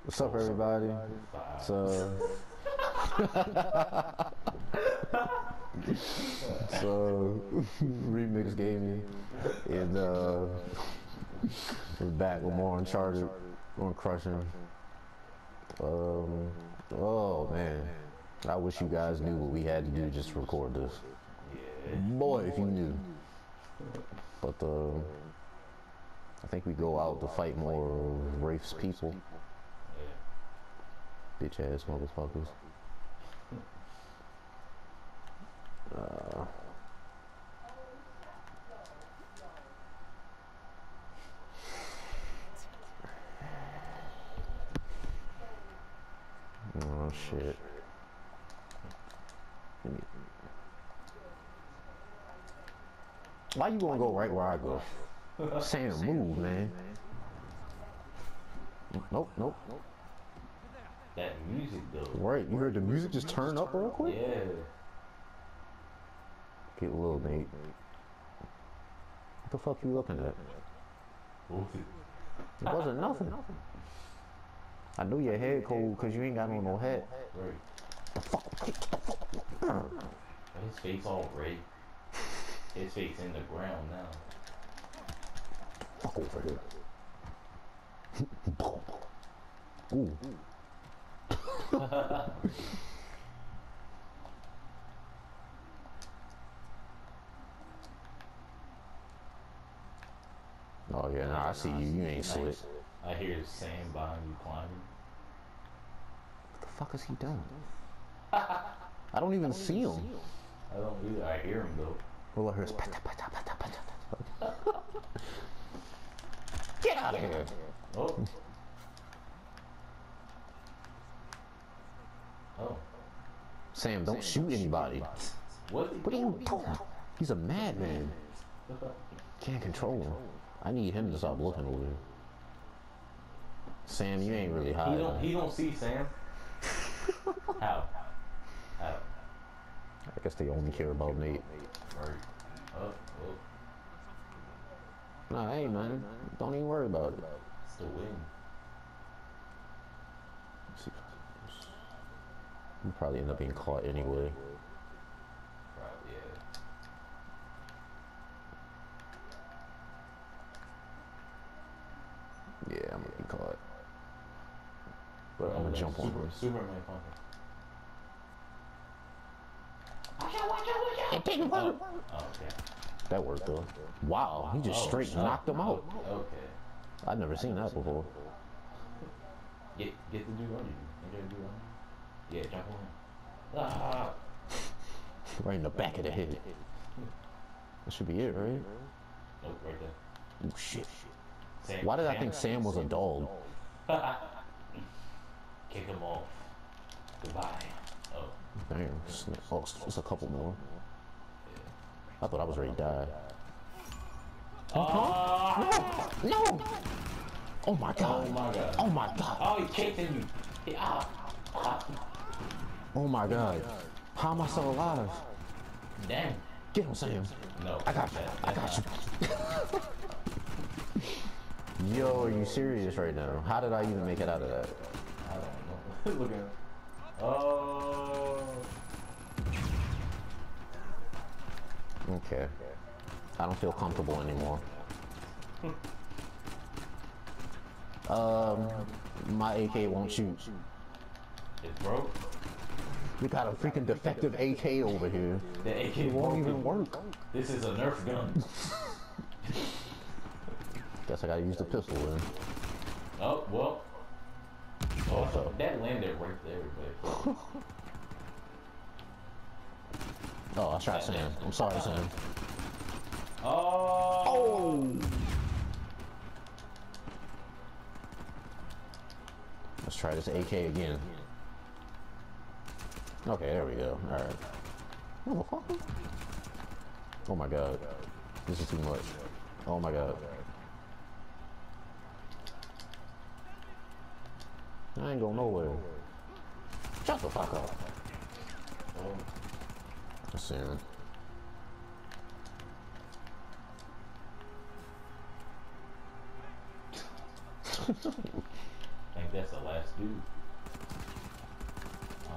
What's up, everybody? So, Remix Gaming, and we're back with more Uncharted. We're crushing. Oh man, I wish you guys knew what we had to do just to record this. Boy, if you knew. But I think we go out to fight more of Rafe's people. Bitch ass motherfuckers. Oh shit. Why you gonna go right where I go? Sam, move, man. Nope, nope. That music though. Right, you heard the music just turn up real quick? Yeah. Get a little Nate. What the fuck you looking at? It wasn't nothing. I knew your head cold because you ain't got on no hat. Right. The fuck? His face all red. His face in the ground now. Fuck over here. Ooh. Oh yeah, nah, I see you. You ain't slick. I hear Sam behind you climbing. What the fuck is he doing? I don't even see him. I don't either. I hear him though. All I hear is pata, pata, pata, pata. Get out of here! Oh. Oh. Sam, don't shoot anybody. What are you doing? He's a madman. Can't control him. I need him to stop looking over here. Sam, you ain't really high. He don't see Sam. How? How? I guess they only care about Nate. Right. Oh. Nah, hey man, don't even worry about it. It's the wind. You probably end up being caught anyway. Probably, yeah. Yeah, I'm gonna be caught. But I'm gonna jump on him. Superman pumping. It didn't work. Oh, okay. That worked though. Wow, he just straight knocked him out. Okay. I've never seen that before. Get the dude on you. Get the dude on you. Yeah, jump on him. Ah. Right in the back of the head. That should be it, right? Nope, right there. Oh shit. Sam, Why did I think Sam was a dog? Kick him off. Goodbye. Oh. Damn. Oh, it's a couple more. I thought I was ready to die. Huh? No! Oh my god. Oh my god. Oh my god. Oh, he's chasing you. Oh my god. How am I still alive? Damn. Get him, Sam. No. I got you. I got you. Yo, are you serious right now? How did I even make it out of that? I don't know. Look at him. Oh. Okay. I don't feel comfortable anymore. My AK won't shoot. It's broke. We got a freaking defective AK over here. The AK It won't even work. This is a Nerf gun. Guess I gotta use the pistol then. Oh, well. Oh, that landed right there, but... Oh, I shot Sam. I'm sorry, Sam. Oh! Let's try this AK again. Okay, there we go. Alright. Motherfucker. Oh my god. This is too much. Oh my god. I ain't going nowhere. Shut the fuck up. Sam. Thank that's the last dude. Oh.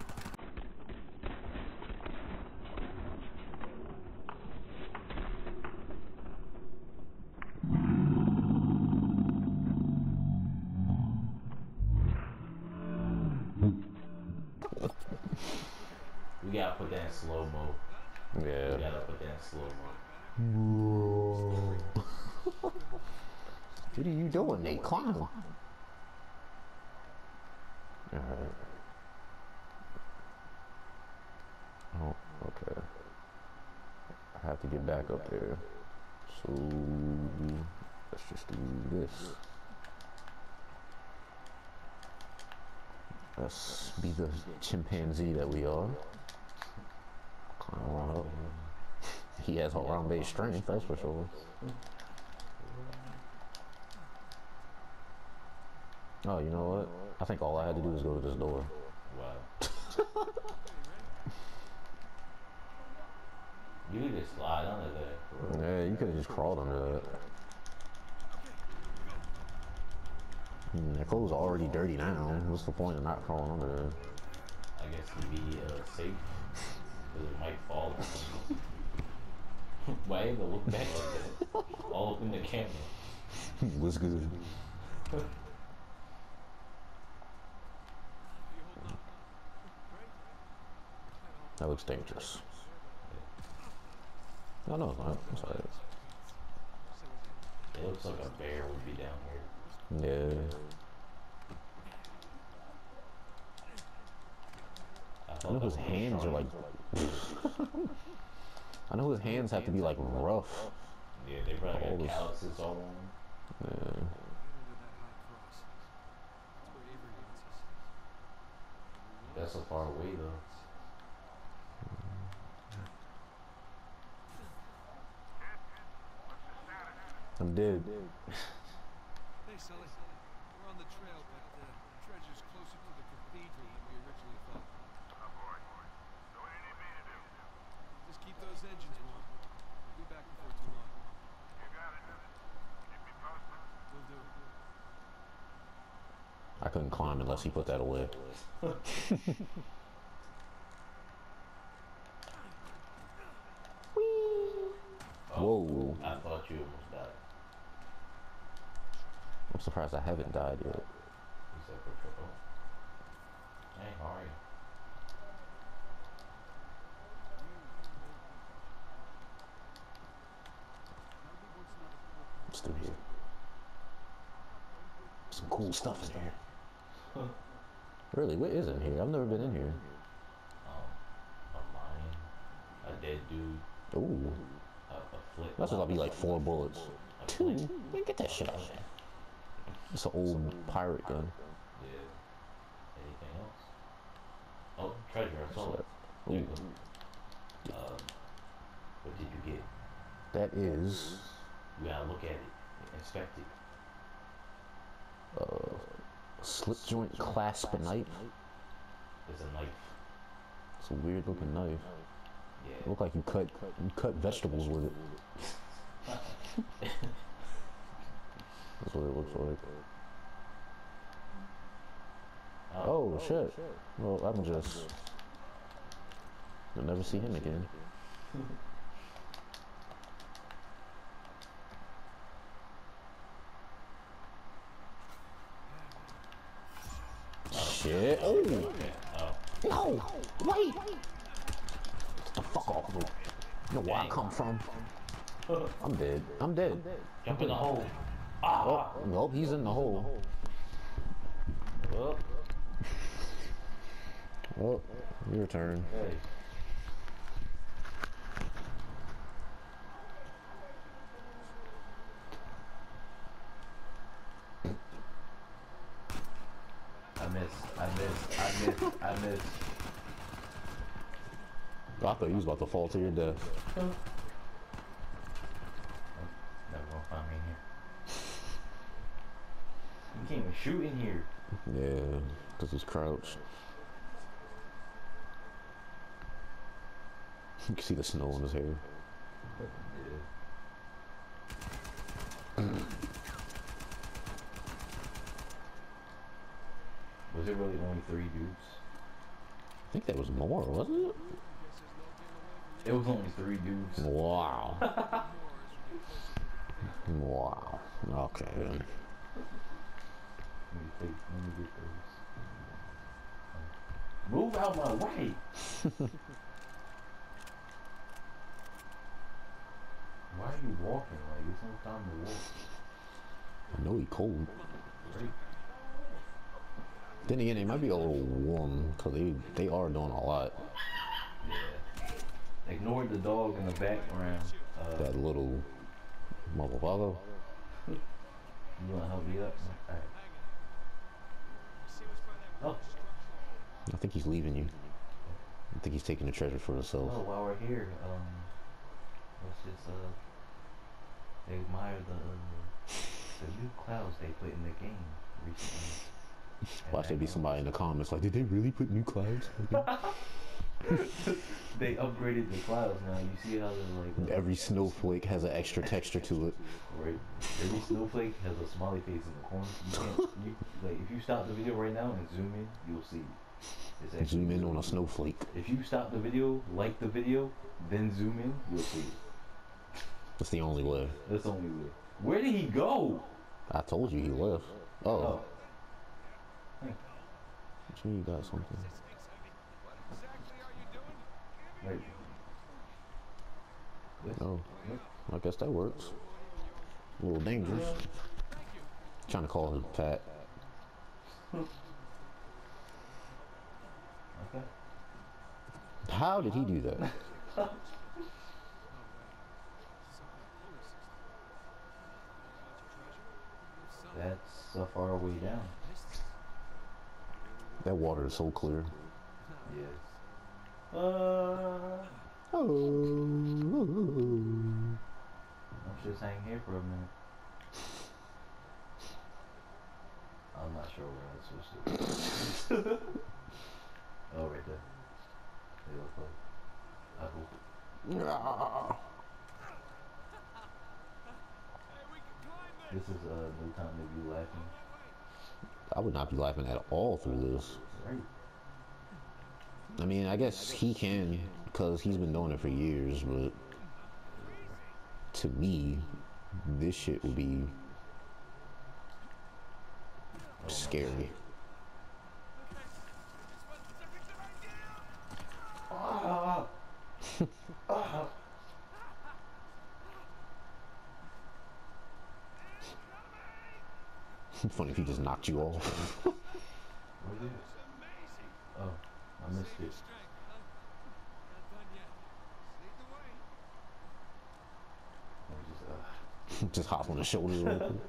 We gotta put that in slow mo. Yeah. We gotta put that in slow mo. What are you doing, Nate? Climb. Alright. Oh, okay. I have to get back up there. So, let's just do this. Let's be the chimpanzee that we are. Climb on up. He has Harambe strength, that's for sure. Oh, you know what? I think all I had to do was go to this door. Wow. You could just slide under that. Yeah, you could have just crawled under that. That clothes are already dirty now. What's the point of not crawling under there? I guess to be safe, because it might fall. Why even look back like that? All up in the camera. What's good? That looks dangerous. No, no, it's not. I'm sorry. It looks like a bear would be down here. Yeah. I know his hands are like. I know his hands have to be like rough. Yeah, they probably got calluses all on them. Yeah. That's so far away though. I'm dead. Hey, Sully. We're on the trail, but the treasure's closer to the cathedral than we originally thought. Oh boy. So what do you need me to do? Just keep those engines warm. We'll be back before too long. You got it. Keep me posted. We'll do. I couldn't climb unless he put that away. Whoa. I thought you almost died. I'm surprised I haven't died yet. He said for trouble. Hey, how are you? I'm still here. Some cool stuff in here. Really, what is in here? I've never been in here. A lion, a dead dude, Ooh. a flip. That's supposed to be like 4 bullets. A 2? flip. Man, get that shit out of there. It's an old pirate gun. Yeah. Anything else? Oh, treasure. I saw it. Ooh. There you go. What did you get? That is You gotta look at it, inspect it. slip joint clasp knife. It's a knife. It's a weird looking knife. Yeah. It look like you cut vegetables with it. That's what it looks like. Oh shit. Well, I'm just. You'll never see him again. Shit. Oh! No! Wait! Get the fuck off me. You know where I come from? I'm dead. I'm dead. Jump in the hole. Oh, nope, he's in the hole. Oh. Oh, your turn. Hey. I missed. I thought you was about to fall to your death. Never gonna find me in here. You can't even shoot in here. Yeah, because he's crouched. You can see the snow on his hair. Yeah. only 3 dudes. I think there was more, wasn't it? It was only 3 dudes. Wow. Wow. Okay then. Let me get those. Move out my way! Why are you walking? Like, it's no time to walk. I know he cold. Right? Then again, it might be a little warm because they are doing a lot. Yeah. Ignore the dog in the background. That little motherfucker. You wanna help me up? Alright. Oh. I think he's leaving you. I think he's taking the treasure for himself. Oh, while we're here, let's just admire the new clouds they put in the game recently. Watch there be somebody in the comments like, did they really put new clouds? They upgraded the clouds now. You see how they're like Every snowflake has an extra texture to it. right. Every snowflake has a smiley face in the corner. Like if you stop the video right now and zoom in, you'll see. It's actually Zoom in on a snowflake. If you stop the video, like the video, then zoom in, you'll see it. That's the only way. That's the only way. Where did he go? I told you he left. Oh. Oh. What you mean you got something? Right. Yes. Oh. Yep. I guess that works. A little dangerous. Trying to call him fat. Okay. How did he do that? That's a far way down. That water is so clear. Yes. Oh. Let's just hang here for a minute. I'm not sure where that's supposed to be. Oh, right there. They look like apple. This is no time to be laughing. I would not be laughing at all through this. Right. I mean, I guess he can because he's been doing it for years, but to me, this shit would be scary. Funny if he just knocked you off. What is it? Oh, I missed it. Just hop on the shoulder real quick.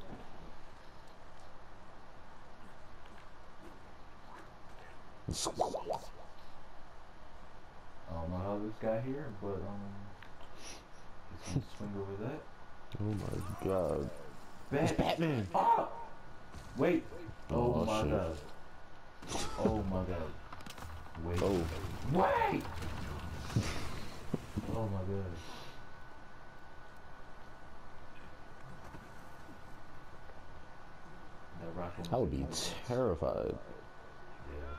I don't know how this got here, but just gonna swing over that. Oh my god. It's Batman! Ah! Wait! Oh, Oh, my shit. god. Oh my god. Wait. Oh. Wait! Oh my god. That rock I would be terrified. Yeah.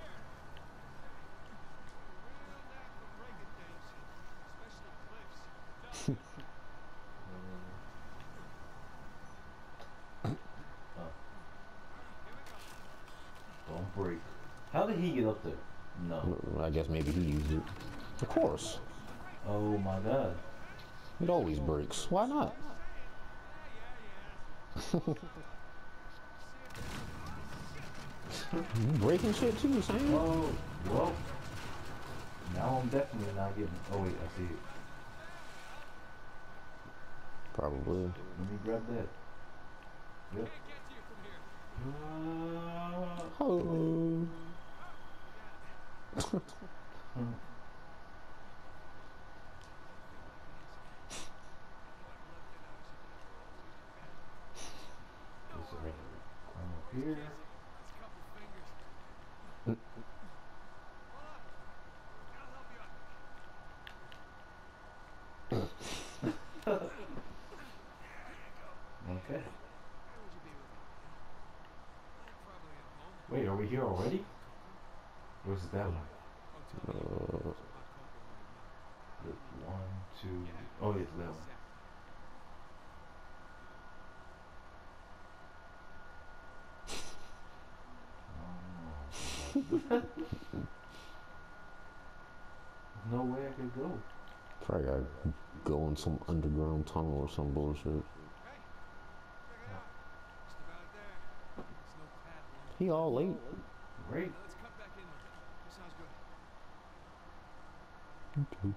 Don't break. How did he get up there? No. I guess maybe he used it. Of course. Oh my god. It always breaks. Why not? You breaking shit too, Sam? Whoa. Whoa. Now I'm definitely not getting. Oh wait, I see it. Probably. Let me grab that. Yep. Oh. I'm up here. Okay. Wait, are we here already? Where's that one? Uh, The 1, 2. Oh, it's that one. Oh. No way I could go. probably gotta go in some underground tunnel or some bullshit. Hey, check it out. Just about there. There's no path along. He all late. Great. Let's cut back in on it. That sounds good. Okay.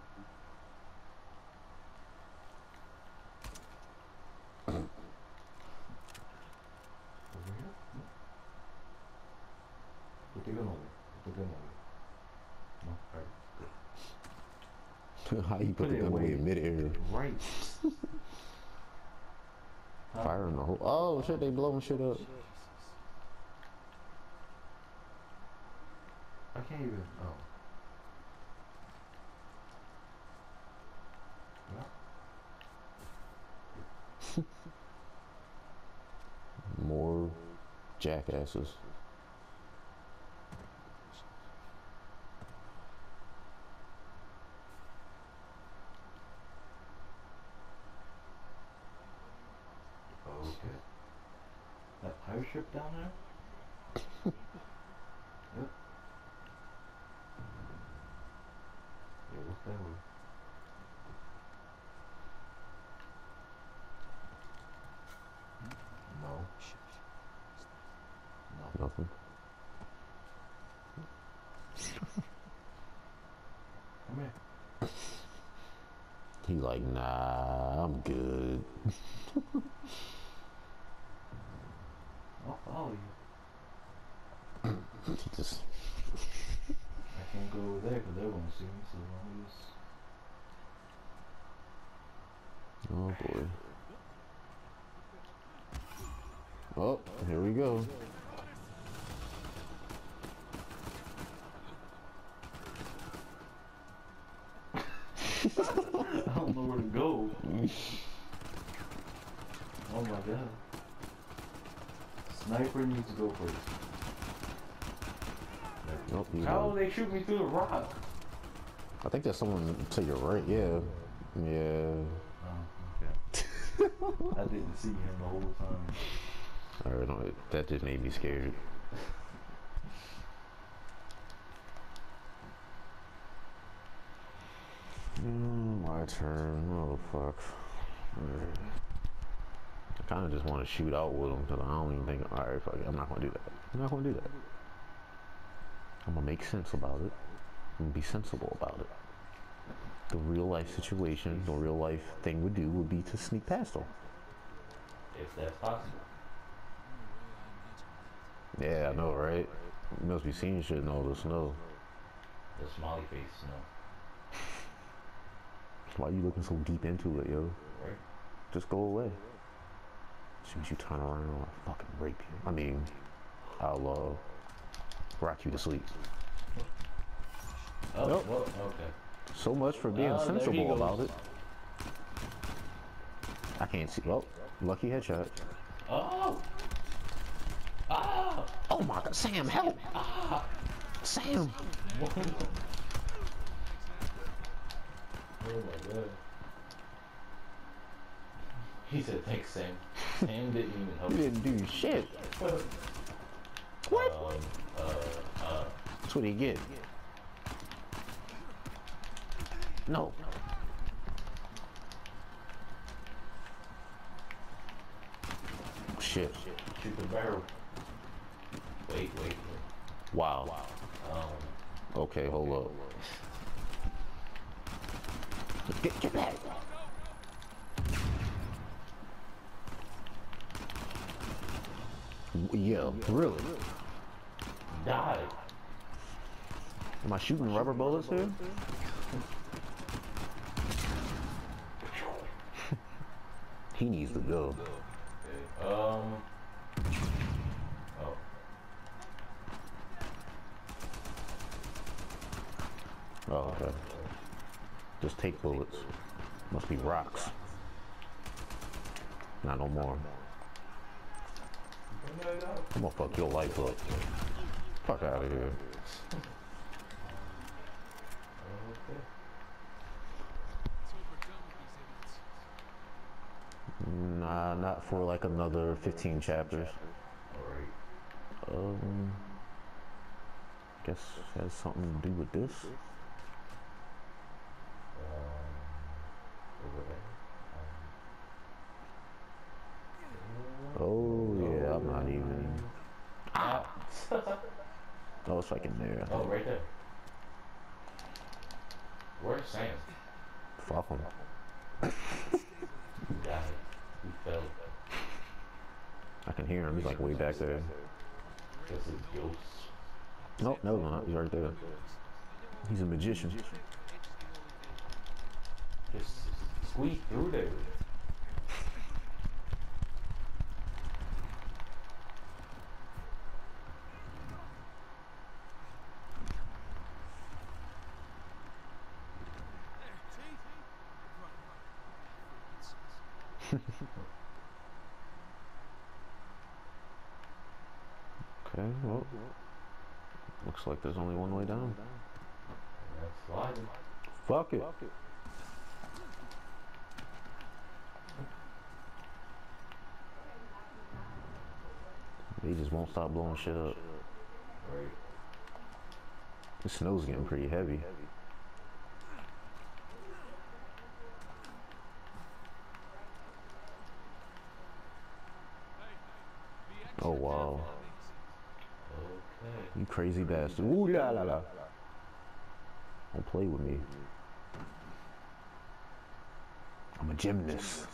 Over here? Put the gun away. Put the gun away. No, alright. How you put the gun away in midair? Right. Fire in the hole. Oh shit, they blowing shit up. I can't even. Oh. More jackasses. Okay. That pirate ship down there? Yep. Yeah, what's that way? No. No. Nothing. Come here. He like, nah, I'm good. I'll follow you. He just, I can't go over there because they won't see me, so I'll just... oh boy. Oh, here we go. I don't know where to go. Oh my god. Sniper needs to go first. Nope, he's How not. will they shoot me through the rock? I think there's someone to your right. Yeah, yeah. Oh, okay. I didn't see him the whole time. Alright, no, that just made me scared. My turn. Oh fuck. I kind of just want to shoot out with him because I don't even think. All right, fuck it. I'm not gonna do that. I'm not gonna do that. I'm gonna make sense about it. I'm gonna be sensible about it. The real life situation, the real life thing would do would be to sneak past him. If that's possible. Yeah, I know, right? You must be seeing shit in all the snow. The smiley face, no. Why you looking so deep into it, yo? Right? Just go away. As soon as you turn around, I'll fucking rape you. I mean, I'll rock you to sleep. Oh, Nope. well, okay. So much for being There he sensible goes. about it. I can't see. Well, lucky headshot. Oh! Ah! Oh my god, Sam, help! Ah! Sam! Oh my god. He said, thanks, Sam. Sam didn't even help. You didn't do shit. What? That's what he get. No. Shit. Shoot the barrel. Wait. Wow. Okay, hold up. Get back. Yeah, really? Die. Am I shooting rubber bullets here? He needs to go. Okay. Oh. Oh, okay. Just take bullets. Must be rocks. Not no more. I'm gonna fuck your life up. Fuck out of here. So we're done with these idiots. Nah, not for like another 15 chapters. Alright. Guess it has something to do with this. Over there. Oh yeah, I'm not even. Ah. Oh, it's like in there. I Oh, think. right there. Where's Sam? Fuck him. He died. He fell. I can hear him. He's like way back there. This is ghost. Nope, no, not. He's right there. He's a magician. Just squeeze through there. Okay, well, looks like there's only one way down. That's sliding. Fuck it. He just won't stop blowing shit up. Right. The snow's getting pretty heavy. Oh wow. Okay. You crazy bastard. Ooh la la la. Don't play with me. I'm a gymnast.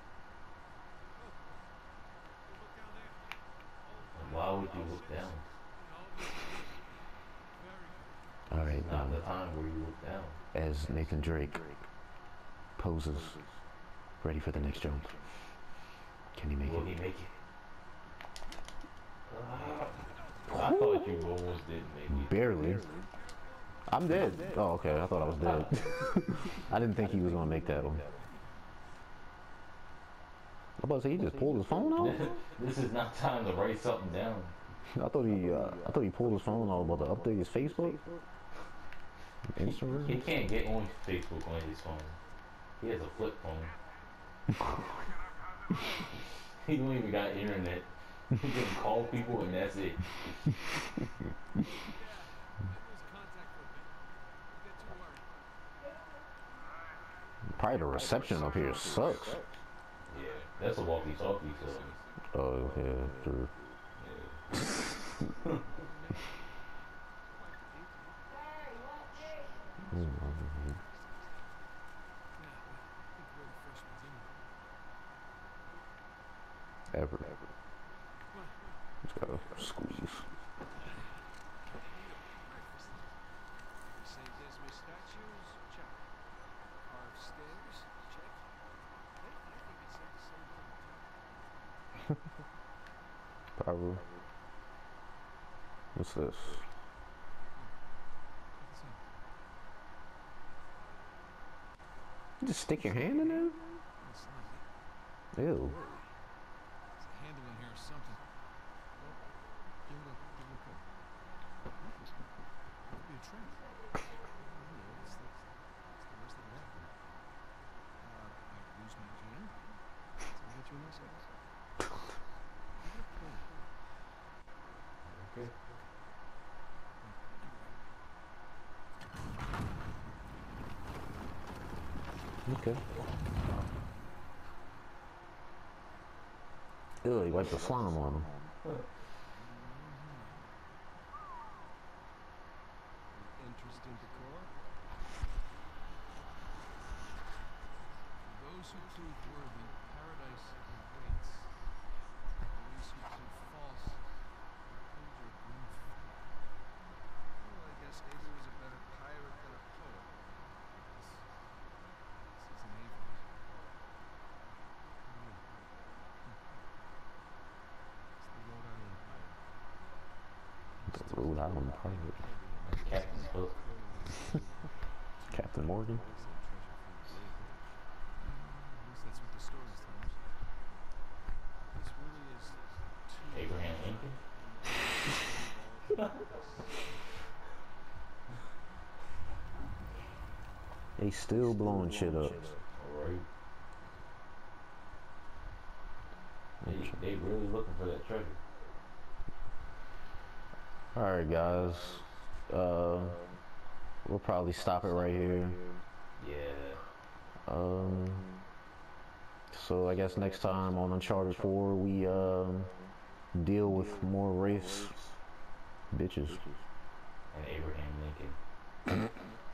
And why would you look down? Alright, Not the time where you look down. as Nathan Drake poses, ready for the next jump. Can he make Will it? he make it? I thought you almost didn't make it. Barely. I'm dead. Oh, okay. I thought I was dead. I didn't think he was gonna make that one. I'm about to say he just pulled his phone out. This is not time to write something down. I thought he pulled his phone out about to update his Facebook, Instagram. He can't get on Facebook on his phone. He has a flip phone. He don't even got internet. He can call people and that's it. Probably the reception up here sucks. Yeah, that's a walkie-talkie, so. Oh yeah, true. Yeah. Ever. Just gotta squeeze. St. Dismas statues, check. Carved stairs, check. I think it said the same thing. Probably. What's this? You just stick your hand in there? Ew. There's a handle in here or something. Well, give it a pull. Could be a tray. It's the rest of the back. I lose my hand. Did I get you in this house? Give it a pull. Okay. Okay. Ew, he wiped the slime on him. Interesting decor. For those who prove worthy, paradise awaits. Those who prove false, hold your grief. Well, I guess Avery was a better pirate than a poet. This isn't Avery. It's the Rhode Island Pirate. The Rhode Island Pirate. That's Captain Hook. Captain Morgan. At least that's what the stories tell us. This really is too Abraham Lincoln. They still blowing shit up. Alright. They really looking for that treasure. Alright, guys. We'll probably stop it right here. Yeah. So I guess next time on Uncharted 4 we deal with more Wraiths bitches. And Abraham Lincoln.